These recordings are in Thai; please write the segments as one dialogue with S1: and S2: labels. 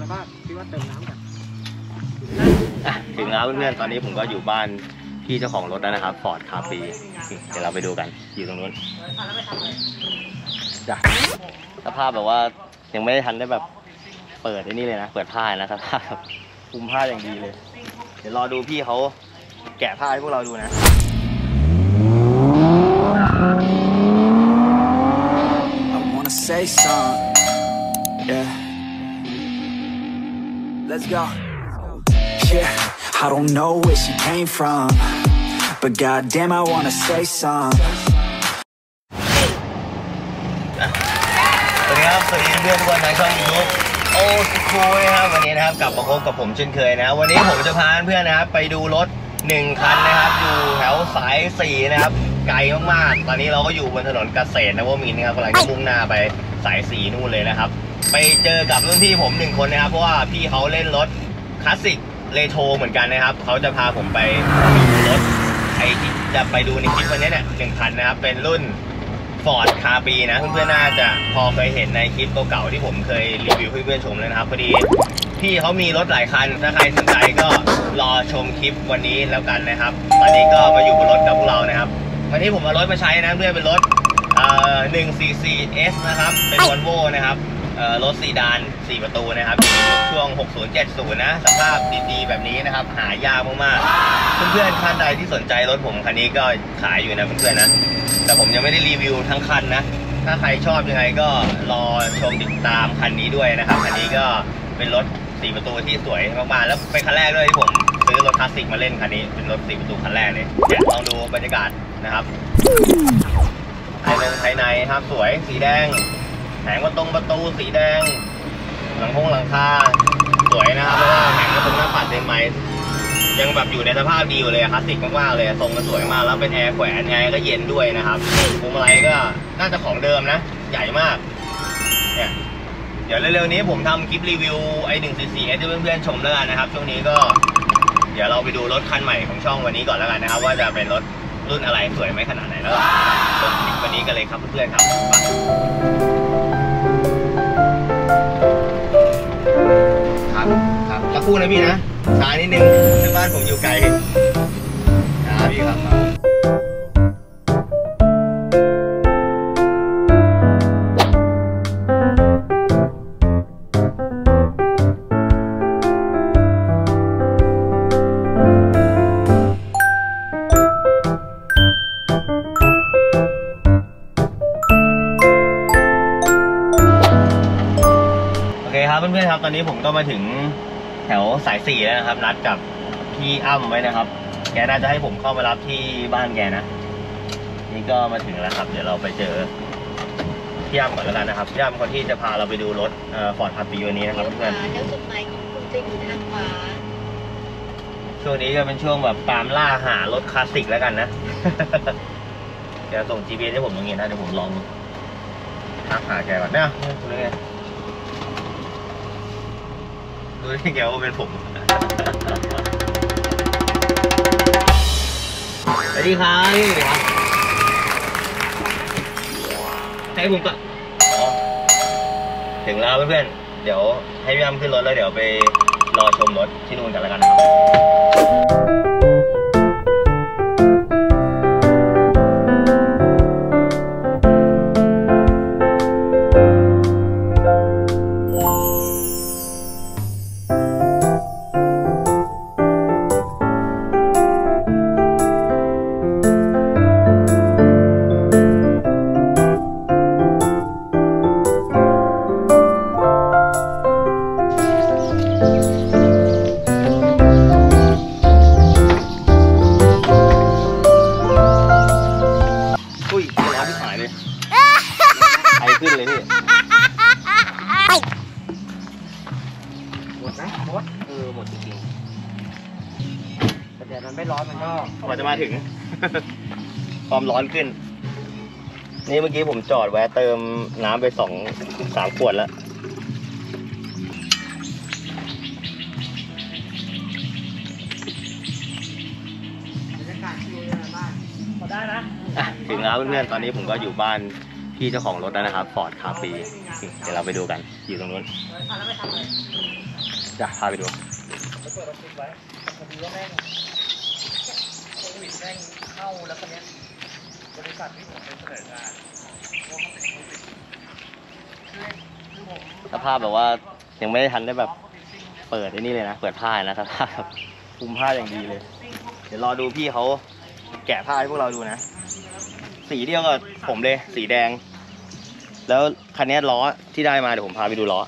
S1: แล้วก็คิดว่าเติมน้ำกัน
S2: ถึงแล้วเพื่อนๆตอนนี้ผมก็อยู่บ้านพี่เจ้าของรถแล้วนะครับฟอร์ดคาปีเดี๋ยวเราไปดูกันอยู่ตรงนู้นจ้ะสภาพแบบว่ายังไม่ได้ทันได้แบบเปิดไอ้นี่เลยนะเปิดผ้านะสภาพคุมผ้าอย่างดีเลยเดี๋ยวรอดูพี่เขาแกะผ้าให้พวกเราดูนะ
S3: Say something, yeah. Let's go. Yeah, I don't know where she came from, but goddamn, I wanna say something.
S2: สวัสดีครับสวัสดีเพื่อนทุกคนทางช่อง YouTube โอ้สุโขยนะครับวันนี้นะครับกลับมาพบกับผมเช่นเคยนะวันนี้ผมจะพาเพื่อนนะครับไปดูรถ1คันนะครับอยู่แถวสาย4นะครับไกลมากๆตอนนี้เราก็อยู่บนถนนเกษตรนวมินทร์นะครับกำลังจะมุ่งหน้าไปสาย4นู่นเลยนะครับไปเจอกับรุ่นพี่ผม1คนนะครับเพราะว่าพี่เขาเล่นรถคลาสสิกเรโทรเหมือนกันนะครับเขาจะพาผมไปดูรถไอที่จะไปดูในคลิปวันนี้เนี่ย1คันนะครับเป็นรุ่นฟอร์ดคาปีนะเพื่อนๆน่าจะพอเคยเห็นในคลิปเก่าๆที่ผมเคยรีวิวให้เพื่อนชมแล้วนะครับพอดีพี่เขามีรถหลายคันถ้าใครสนใจก็รอชมคลิปวันนี้แล้วกันนะครับตอนนี้ก็มาอยู่บนรถกับพวกเรานะครับวันนี้ผมเอารถมาใช้นะเพื่อนเป็นรถ144S นะครับเป็นวอลโว่นะครับรถซีดาน4ประตูนะครับช่วง60-70นะสภาพดีๆแบบนี้นะครับหายากมากๆเพื่อนๆท่านใดที่สนใจรถผมคันนี้ก็ขายอยู่นะเพื่อนๆนะแต่ผมยังไม่ได้รีวิวทั้งคันนะถ้าใครชอบยังไงก็รอชมติดตามคันนี้ด้วยนะครับคันนี้ก็เป็นรถ4ประตูที่สวยมากๆแล้วเป็นคันแรกด้วยที่ผมซื้อรถคลาสสิกมาเล่นคันนี้เป็นรถ4ประตูคันแรกเลยเดี๋ยวลองดูบรรยากาศนะครับภายในครับสวยสีแดงแผงประตูสีแดงหลังคาสวยนะครับแล้วก็แผงกระจกหน้าปัดใหม่ยังแบบอยู่ในสภาพดีอยู่เลยคลาสสิกมากๆเลยทรงมันสวยมากแล้วเป็นแอร์แขวนแอร์ก็เย็นด้วยนะครับพวงมาลัยก็น่าจะของเดิมนะใหญ่มากเนี่ยเดี๋ยวเร็วๆนี้ผมทำคลิปรีวิวไอ้144S ให้เพื่อนๆชมแล้วกันนะครับช่วงนี้ก็เดี๋ยวเราไปดูรถคันใหม่ของช่องวันนี้ก่อนแล้วกันนะครับว่าจะเป็นรถรุ่นอะไรสวยไหมขนาดไหนแล้วชมคลิปวันนี้กันเลยครับเพื่อนๆครับครับสักครู่นะพี่นะช้านิดนึงที่บ้านผมอยู่ไกลครับพี่ครับเพื่อนๆครับตอนนี้ผมก็มาถึงแถวสาย4แล้วนะครับนัดกับพี่อ้ำไว้นะครับแกน่าจะให้ผมเข้ามารับที่บ้านแกนะนี่ก็มาถึงแล้วครับเดี๋ยวเราไปเจอพี่อ้ำก่อนแล้วกันนะครับพี่อ้ำคนที่จะพาเราไปดูรถฟอร์ดคาปีวันนี้นะครับเพื่อน
S4: แล้วจุดหมายของคุณจะอยู่ทางขวา
S2: ช่วงนี้ก็เป็นช่วงแบบตามล่าหารถคลาสสิกแล้วกันนะ เดี๋ยวส่ง GPS ให้ผมตรงนี้นะเดี๋ยวผมลองทักหาแกก่อนนะดูนี่ดูที่แกว่าเป็นผมสวัสดีครับนี่ครับให้ผมก่อนถึงแล้วเพื่อนๆเดี๋ยวให้พี่อ้ำขึ้นรถแล้วเดี๋ยวไปรอชมรถที่นู่นกันแล้วกันนะครับขึ้นเลยพี่หมดนะหมดหมดจริงๆแต่แดดมันไม่ร้อนมันก็กว่าจะมาถึง ความร้อนขึ้นนี่เมื่อกี้ผมจอดแวะเติมน้ำไป2-3 ขวดแล้วบรรยากาศดีเลยบ้านพอได้นะถึงแล้วเพื่อนๆตอนนี้ผมก็อยู่บ้านพี่เจ้าของรถแล้วนะครับฟอร์ดคาปีเดี๋ยวเราไปดูกันอยู่ตรงนู้นจะพาไปดูเปิดออฟฟิศไว้พอดีว่าแม่งโควิดแม่งเข้าแล้วคนนี้บริษัทที่ผมเป็นเสนองานสภาพแบบว่ายังไม่ได้ทันได้แบบเปิดไอ้นี่เลยนะเปิดผ้านะสภาพแบบคุมผ้าอย่างดีเลยเดี๋ยวรอดูพี่เขาแกะผ้าให้พวกเราดูนะสีเดียวกับผมเลยสีแดงแล้วคันนี้ล้อที่ได้มาเดี๋ยวผมพาไปดูล้อ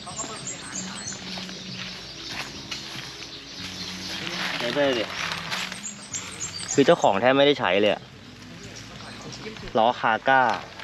S2: เดี๋ยวเลยดิคือเจ้าของแทบไม่ได้ใช้เลยล้อคาก้า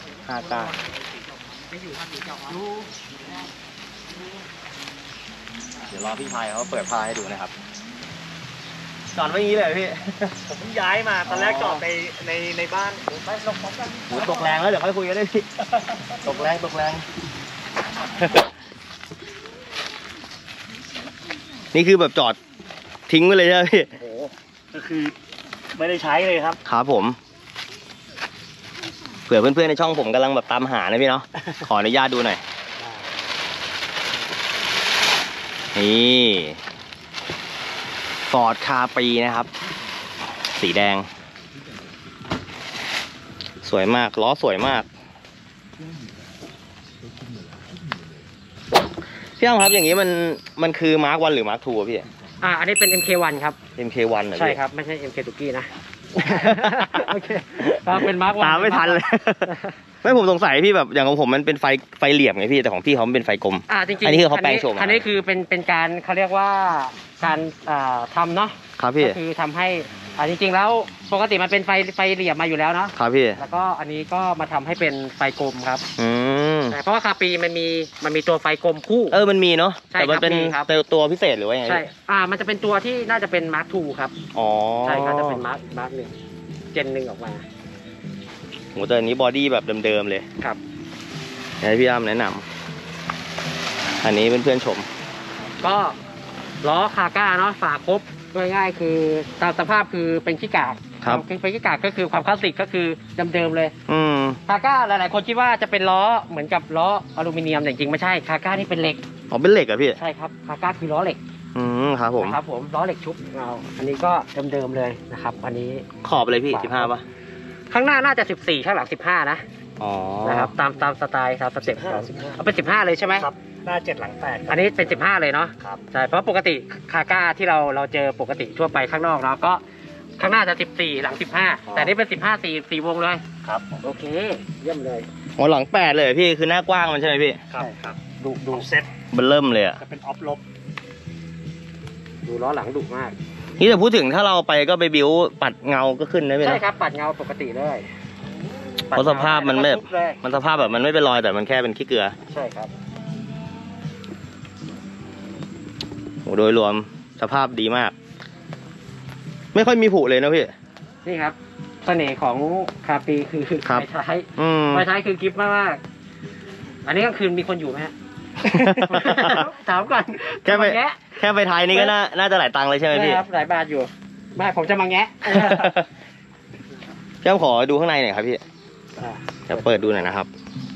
S2: เดี๋ยวรอพี่ชายเขาเปิดผ้าให้ดูนะครับจอดไว้อย่างนี้เลยพี่
S1: ผมเพิ่งย้ายมาตอนแรกจอดในบ้านไปลงพร้อมกัน
S2: ตกแรงแล้วเดี๋ยวค่อยคุยกันได้พี่ตกแรงนี่คือแบบจอดทิ้งไว้เลยใช่ไหมพี่
S1: โอ้โหก็คือไม่ได้ใช้เลยครับ
S2: ครับผมเผื่อเพื่อนๆในช่องผมกำลังแบบตามหานะพี่เนาะขออนุญาตดูหน่อยนี่ฟอร์ดคาปีนะครับสีแดงสวยมากล้อสวยมากพี่อ้ำครับอย่างนี้มันคือมาร์ค 1หรือมาร์ค 2 พี่
S5: อันนี้เป็น MK1 ครับ
S2: MK1 เหรอ
S5: ใช่ครับไม่ใช่ MK ตุกี้นะ โอเคเป็นมาร์ค 1
S2: ตามไม่ทันเลย ไม่ผมสงสัยพี่แบบอย่างของผมมันเป็นไฟเหลี่ยมไงพี่แต่ของพี่เขาเป็นไฟกลม
S5: จริงๆ
S2: อันนี้คือเขาแปลงโฉม
S5: อันนี้คือเป็นการเขาเรียกว่าการทำเนาะ
S2: ครับพี่
S5: ก็คือทำให้จริงๆแล้วปกติมันเป็นไฟเหลี่ยมมาอยู่แล้วเนาะ
S2: ครับพี่
S5: แล้วก็อันนี้ก็มาทำให้เป็นไฟกลมครับเพราะว่าคาปีมันมีตัวไฟกลมคู่
S2: มันมีเนาะแต่มันเป็นตัวพิเศษหรือว่าไง
S5: ใช่มันจะเป็นตัวที่น่าจะเป็นมาร์ค 2 ครับใช่ก็จะเป็นมาร์ค 1 เจน 1ออกมา
S2: โหแต่อันนี้บอดี้แบบเดิมๆเลย
S5: ครับ
S2: ให้พี่อ้ำแนะนำอันนี้เพื่อนๆชม
S5: ก็ล้อคาก้าเนาะฝาครบง่ายๆคือตามสภาพคือเป็นขี้กาก
S2: ครับ
S5: เป็นขี้กากก็คือความคลาสสิกก็คือเดิมๆเลยคาก้าหลายๆคนคิดว่าจะเป็นล้อเหมือนกับล้ออลูมิเนียมแต่จริงไม่ใช่คาก้านี่เป็นเหล็ก
S2: เป็นเหล็กอะพี่
S5: ใช่ครับคาก้าคือล้อเหล็ก
S2: ครับผม
S5: ล้อเหล็กชุบเราอันนี้ก็เดิมๆเลยนะครับอันนี้
S2: ขอบเลยพี่15ป่ะ
S5: ข้างหน้าน่าจะ14ข้างหลัง15นะนะครับตามสไตล์ตามสเต็ปเอาเป็น15เลยใช่ไหม
S1: ครับหน้า7หลัง8
S5: อันนี้เป็น15เลยเนาะ
S1: ครับ
S5: ใช่เพราะปกติคาก้าที่เราเจอปกติทั่วไปข้างนอกเราก็ข้างหน้าจะ14หลัง15แต่นี่เป็น4วงเลย
S1: ครับ
S5: โอเคเยี่ยมเลย
S2: หลัง8เลยพี่คือหน้ากว้างมันใช่ไหมพี่
S1: ครับดูเซ็ต
S2: มันเริ่มเลยอะ
S1: จะเป็นออฟลบ
S5: ดูล้อหลังดุมาก
S2: นี่แต่พูดถึงถ้าเราไปก็ไปบิ้วปัดเงาก็ขึ้นนะพี่
S5: ใช่ครับปัดเงาปกติเลย
S2: เพราะสภาพมันไม่มันสภาพแบบมันไม่เป็นรอยแต่มันแค่เป็นขี้เกลือ
S5: ใช่ครับ
S2: โดยรวมสภาพดีมากไม่ค่อยมีผุเลยนะพี่
S5: นี่ครับเสน่ห์ของคาปีคือไฟท้ายคือกิฟต์มากอันนี้กลางคืนมีคนอยู่ไหมฮะถามก่อน
S2: แค่ไปท้ายนี้ก็น่าจะหลายตังค์เลยใช่ไหมพี่
S5: ครับหลายบาทอยู่ไม่ผมจะมาแงะ
S2: ขอดูข้างในหน่อยครับพี่จะเปิดดูหน่อยนะครับ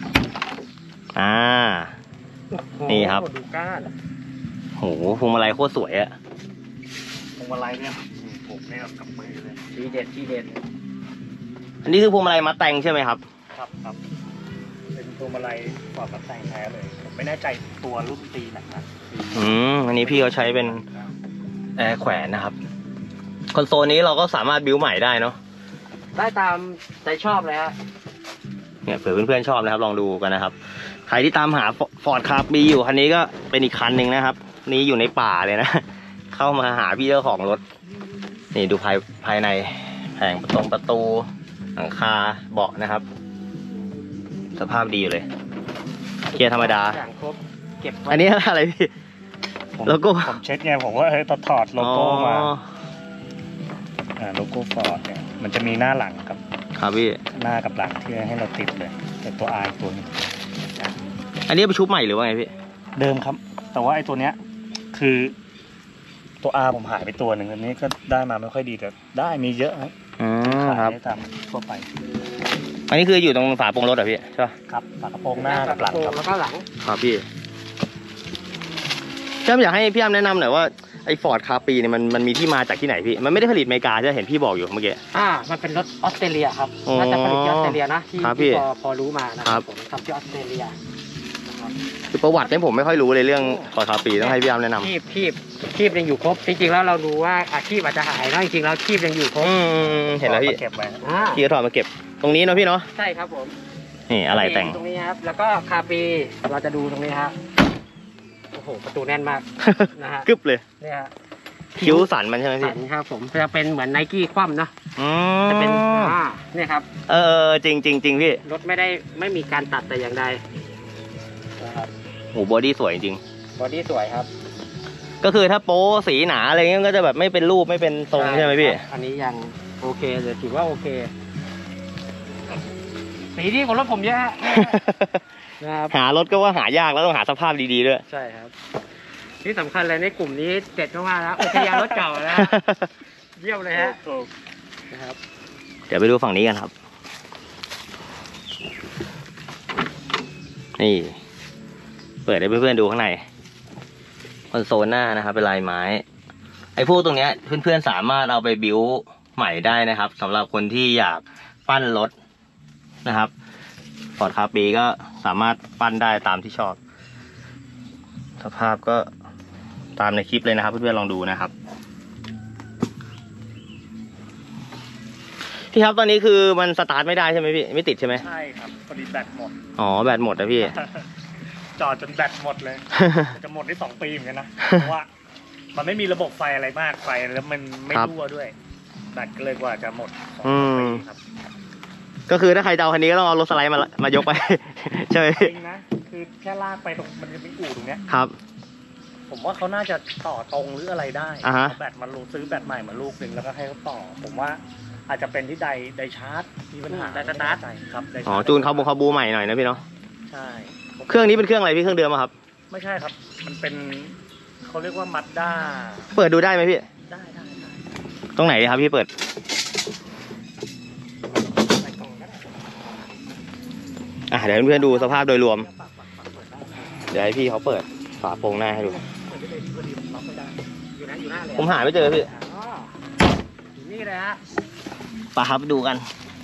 S2: นี่ครับ
S5: ดูก้าน
S2: โหพวงมาลัยโคตรสวยอะ
S1: พวงมาลัยเนี่ยผมเนี่ยกับมือเลย
S5: ทีเด็ด
S2: อันนี้คือพวงมาลัยมัดแต่งใช่ไหมครับ
S1: ครับเป็นพวงมาลัยฟอร์ดมัดแต่งแท้เลยผมไม่แน่ใจตัวรุ่นตีนะ
S2: อันนี้พี่เขาใช้เป็นแอร์แขวนนะครับคอนโซลนี้เราก็สามารถบิ้วใหม่ได้เนาะ
S5: ได้ตามใจชอบเลยฮะ
S2: เนี่ยเผื่อเพื่อนๆชอบนะครับลองดูกันนะครับใครที่ตามหาฟอร์ดคาปีอยู่คันนี้ก็เป็นอีกคันหนึ่งนะครับนี้อยู่ในป่าเลยนะเข้ามาหาพี่เจ้าของรถนี่ดูภายในแผงประตูหลังคาเบาะนะครับสภาพดีอยู่เลยเกียร์ธรรมดาอันนี้อะไรพี่โลโก้
S1: ผมเช็คไงผมว่าถอดโลโก้มาโลโก้ฟอร์ดเนี่ยมันจะมีหน้าหลังครับ
S2: พี่
S1: หน้ากับหลังที่ให้เราติดเลยแต่ตัว R ตัวนี้
S2: อันนี้ไปชุบใหม่หรือว่าไงพี่
S1: เดิมครับแต่ว่าไอ้ตัวเนี้ยคือตัว R ผมหายไปตัวหนึ่งอันนี้ก็ได้มาไม่ค่อยดีแต่ได้มีเยอะครับ
S2: ขาย
S1: ตามทั่วไป
S2: อันนี้คืออยู่ตรงฝาโปรงรถเหรอพี่ใช่ป่ะ
S1: ครับฝากระโปรงหน้ากับหลังครับ
S5: แล้วก็หลัง
S2: ครับพี่พี่อยากให้พี่อ้ำแนะนำหน่อยว่าไอ้ฟอร์ดคาปีเนี่ยมันมีที่มาจากที่ไหนพี่มันไม่ได้ผลิตอเมริกาใช่ไหมเห็นพี่บอกอยู่เมื่อกี้
S5: มันเป็นรถออสเตรเลียครับ
S2: อ๋อ
S5: น่าจะผลิตที่ออสเตรเลียนะที่
S2: ครับพี่
S5: พอรู้มานะครับผมทำที่ออสเตรเลียนะครับ
S2: คือประวัติเนี่ยผมไม่ค่อยรู้เลยเรื่องฟอร์ดคาปีต้องให้พี่อ้ำแนะนำ
S5: คีบยังอยู่ครบจริงๆแล้วเราดูว่าอาชีพอาจจะหายนะจริงๆแล้วคีบยังอยู่ครบ
S2: เห็นแล้วพี่
S1: เก็บไว้
S2: พี่ก็ถอดมาเก็บตรงนี้เนาะพี่เนาะ
S5: ใช่ครับผม
S2: นี่อะไรแต่ง
S5: ตรงนี้ครับแล้วก็คาปีเราจะดูตรงนี้ครับโอ้โหประตูแน่นมากนะฮะ
S2: กึบเลย
S5: เนี่ยฮะ
S2: คิ้วสันมันใช่ไหมพี่
S5: สันครับผมจะเป็นเหมือนไนกี้คว่ำเนาะ
S2: อื
S5: จะเป็น
S2: ม
S5: เนี่ยครับ
S2: จริงพี่
S5: รถไม่มีการตัดแต่อย่างใดนะครับ
S2: โหบอดี้สวยจริง
S5: บอดี้สวยครับ
S2: ก็คือถ้าโป๊สีหนาอะไรเงี้ยก็จะแบบไม่เป็นรูปไม่เป็นทรงใช่ไหมพี่
S5: อันนี้ยังโอเคเลยถือว่าโอเคสีดีของรถผมเยอะนะครับ
S2: หารถก็ว่าหายากแล้วต้องหาสภาพดีๆด้วย
S5: ใช่ครับที่สำคัญเลยในกลุ่มนี้เด็ดมากๆแล้วอุทยานรถเก่าแล้วเยี่ยมเลยฮะนะครับ
S2: เดี๋ยวไปดูฝั่งนี้กันครับ นี่ เปิดให้เพื่อนๆดูข้างในคอนโซลหน้านะครับเป็นลายไม้ ไอ้พวกตรงเนี้ยเพื่อนๆสามารถเอาไปบิวใหม่ได้นะครับสำหรับคนที่อยากปั้นรถนะครับฟอร์ดคาปีก็สามารถปั้นได้ตามที่ชอบ สภาพก็ตามในคลิปเลยนะครับเพื่อนๆลองดูนะครับพี่ครับตอนนี้คือมันสตาร์ทไม่ได้ใช่ไหมพี่ไม่ติดใช่ไหม
S1: ใช่ครับพอดีแบตหมด
S2: อ๋อแบตหมดนะพี่
S1: จอดจนแบตหมดเลย จะหมดได้2 ปีเหมือนกันนะ เพราะว่ามันไม่มีระบบไฟอะไรมากไฟแล้วมันไม่
S2: ครับ
S1: รั่วด้วย แบตก็เลยกว่าจะหมด2 ปีครับ
S2: ก็คือถ้าใครจะเอาคันนี้ก็ต้องเอารถสไลด์มายกไป ใช่ไหม
S1: จริงนะ คือแค่ลากไปตรงมันจะเป็นอู่ตรงเนี้ย
S2: ครับ
S1: ผมว่าเขาน่าจะต่อตรงหรืออะไรได้
S2: อ่าฮะ
S1: เอาแบตมาซื้อแบตใหม่มาลูกหนึ่งแล้วก็ให้เขาต่อ ผมว่าอาจจะเป็นที่ไดชาร์จมีปัญหา
S5: ไดสตาร์ท
S1: ไม่แน่ใจครับไดชาร์จ
S2: อ๋อจูนคาบูใหม่หน่อยนะพี่เนาะ
S1: ใช่
S2: เครื่องนี้เป็นเครื่องอะไรพี่เครื่องเดิมอะครับ
S1: ไม่ใช่ครับ มันเป็นเขาเรียกว่ามัดด้า
S2: เปิดดูได้ไหมพี่
S1: ได้
S2: ตรงไหนครับพี่เปิด
S1: ใส่กล่องก็ได้
S2: เดี๋ยวเพื่อนๆดูสภาพโดยรวม เดี๋ยวให้พี่เขาเปิดฝาโปรงหน้าให้ดู
S5: อยู่หน้าเลย
S2: ผมหาไม่เจอพี่
S5: อ๋ออยู่นี่เลยฮะ
S2: ไปครับดูกัน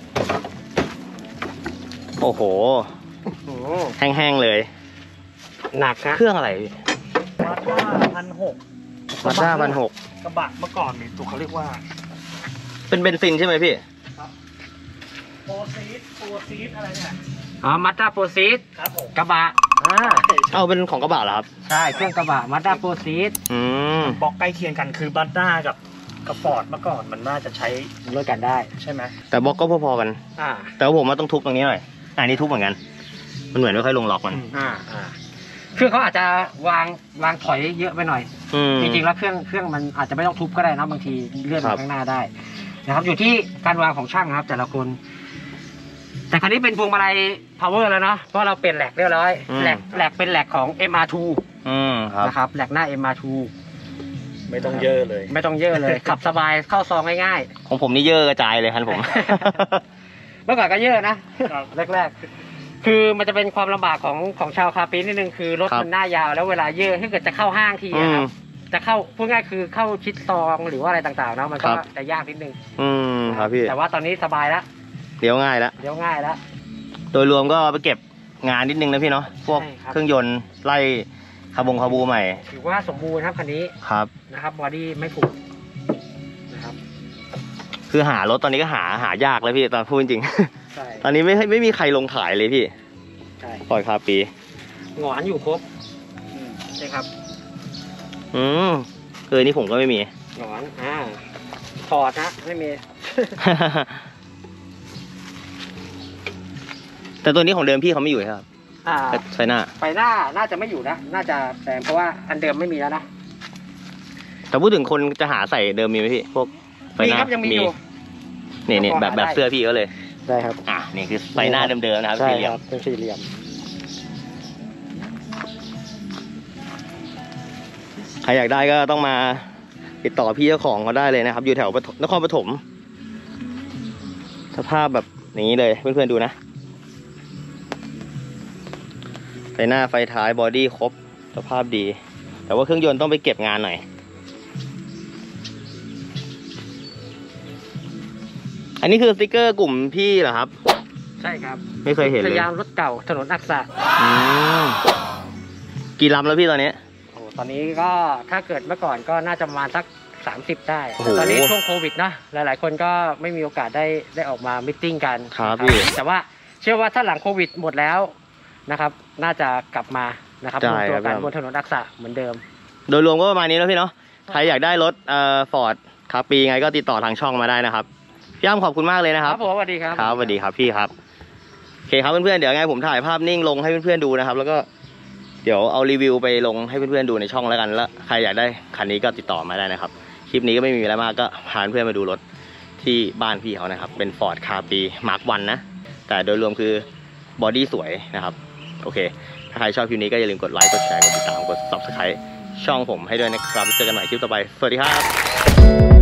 S2: โอ้โห
S5: โอ้
S2: แห้งๆเลย
S5: หนักฮะ
S2: เครื่องอะไรพี่
S1: มาด้า1,600
S2: มาด้า1,600
S1: กระบะเมื่อก่อนนี่ตัวเขาเรียกว่า
S2: เป็นเบนซินใช่ไหมพี่
S1: โปรซีดอะไรเนี่ย
S5: อ๋อมัตด้าโปรซีด
S1: ครับผม
S5: กระบะ
S2: เอาเป็นของกระบะเหรอครับ
S5: ใช่เครื่องกระบะมัตด้าโปรซีด
S2: อืม
S1: บล็อกใกล้เคียงกันคือบัตด้ากับฟอร์ดเมื่อก่อนมันน่าจะใช้
S5: ด้วยกันได้
S1: ใช่ไหม
S2: แต่บล็อกก็พอๆกัน
S5: อ่า
S2: แต่ว่าผมว่าต้องทุบตรงนี้หน่อยอันนี้ทุบเหมือนกัน มันเหมือนไม่ค่อยลงล็อกมัน
S5: เครื่องเขาอาจจะวางถอยเยอะไปหน่อย
S2: อืม
S5: จริงๆแล้วเครื่องมันอาจจะไม่ต้องทุบก็ได้นะบางทีเลื่อน
S2: ครั
S5: มา
S2: บ
S5: ข้างหน้าได้นะครับอยู่ที่การวางของช่างนะครับ แต่ละคน แต่คันนี้เป็นพวงมาลัย power แล้วเนาะเพราะเราเปลี่ยนแหลกเรียบร้อยแหลกเป็นแหลกของ MR2
S2: ครับ
S5: นะครับแหลกหน้า MR2
S1: ไม่ต้องเยอะเลย
S5: ไม่ต้องเยอะเลย ขับสบายเข้าซองง่าย
S2: ของผมนี่เยอะกระจายเลยคันผม
S5: ๆ เมื่อก่อนก็เยอะนะ แรกๆคือมันจะเป็นความลำบากของชาวคาปีนิดนึงคือรถ
S2: ครับ
S5: มันหน้ายาวแล้วเวลาเยอะถ้าเกิดจะเข้าห้างทีอะครับจะเข้าพูดง่ายคือเข้าชิดซองหรือว่าอะไรต่างๆเนาะมันก็
S2: ครับ
S5: จะยากนิดนึง
S2: ครับพี่
S5: แต่ว่าตอนนี้สบายแล้ว
S2: เดี๋ยวง่ายแล้ว
S5: เดี๋ยวง่ายแล้ว
S2: โดยรวมก็ไปเก็บงานนิดนึงนะพี่เนาะพวก
S5: ใช่ครับ
S2: เครื่องยนต์ไล่คาบูใหม่
S5: ถือว่าสมบูรณ์ครับคันนี้
S2: ครับ
S5: นะครับบอดี้ไม่ผุนะครับ
S2: คือหารถตอนนี้ก็หายากเลยพี่ตอนพูดจริง
S5: ใช่
S2: ตอนนี้ไม่มีใครลงขายเลยพี่
S5: ใช่
S2: ปล่อยคาปี
S5: หงอนอยู่ครบใช่ครับ
S2: นี่ผมก็ไม่มี
S5: หงอนถอดนะไม่มี
S2: แต่ตัวนี้ของเดิมพี่เขาไม่อยู่ใช่ไหมครับ ไฟหน้า
S5: ไฟหน้าน่าจะไม่อยู่นะน่าจะแต่เพราะว่าอันเดิมไม่มีแล้วนะ
S2: แต่พูดถึงคนจะหาใส่เดิมมีไหมพี่ พวกไฟ
S5: มี
S2: หน้า
S5: ครับยังมีอยู่
S2: นี่แบบเสื้อพี่ก็เลย
S5: ได้ครับ
S2: นี่คือไฟหน้าเดิมๆนะครับสี่เหลี่ยม
S5: เป็นสี่เหลี่ยม
S2: ใครอยากได้ก็ต้องมาติดต่อพี่เจ้าของเขาได้เลยนะครับ อยู่แถวนครปฐมสภาพแบบอย่างนี้เลยเพื่อนๆดูนะไฟหน้าไฟท้ายบอดี้ครบสภาพดีแต่ว่าเครื่องยนต์ต้องไปเก็บงานหน่อยอันนี้คือสติกเกอร์กลุ่มพี่เหรอครับ
S5: ใช่ครับ
S2: ไม่เคยเห็นเลย
S5: สยามรถเก่าถนนอักษะ
S2: กี่ลำแล้วพี่ตอนนี้
S5: โอ้ตอนนี้ก็ถ้าเกิดเมื่อก่อนก็น่าจะประมาณสัก30ได้ตอนนี้ช่วงโควิดนะหลายๆคนก็ไม่มีโอกาสได้ออกมามิทติ้งกัน
S2: ครับพี่
S5: แต่ว่าเชื่อว่าถ้าหลังโควิดหมดแล้วนะครับน่าจะกลับมานะครับรวมตัวกันบนถนนอักษะเหมือนเดิม
S2: โดยรวมก็ประมาณนี้แล้วพี่เนาะใครอยากได้รถฟอร์ดคาปีไงก็ติดต่อทางช่องมาได้นะครับพี่อ้ำขอบคุณมากเลยนะครับ
S5: ครับผมสวัสดีครับ
S2: ครับสวัสดีครับพี่ครับโอเคครับเพื่อนๆเดี๋ยวไงผมถ่ายภาพนิ่งลงให้เพื่อนๆดูนะครับแล้วก็เดี๋ยวเอารีวิวไปลงให้เพื่อนๆดูในช่องแล้วกันแล้วใครอยากได้คันนี้ก็ติดต่อมาได้นะครับคลิปนี้ก็ไม่มีอะไรมากก็พาเพื่อนมาดูรถที่บ้านพี่เขานะครับเป็น Ford คาปีมาร์ค1นะแต่โดยรวมคือบอดี้สวยนะครับโอเคถ้าใครชอบคลิปนี้ก็อย่าลืมกดไลค์กดแชร์กดติดตามกด Subscribe ช่องผมให้ด้วยนะครับเจอกันใหม่คลิปต่อไปสวัสดีครับ